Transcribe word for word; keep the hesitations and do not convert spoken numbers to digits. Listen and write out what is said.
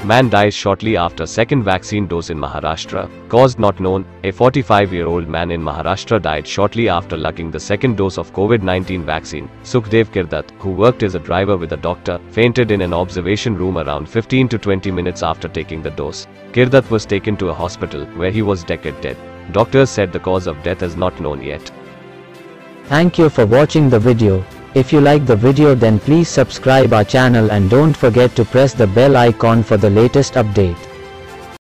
Man dies shortly after second vaccine dose in Maharashtra. Cause not known. A forty-five-year-old man in Maharashtra died shortly after lugging the second dose of COVID nineteen vaccine. Sukhdev Kirdat, who worked as a driver with a doctor, fainted in an observation room around fifteen to twenty minutes after taking the dose. Kirdat was taken to a hospital, where he was declared dead. Doctors said the cause of death is not known yet. Thank you for watching the video. If you like the video, then please subscribe our channel and don't forget to press the bell icon for the latest updates.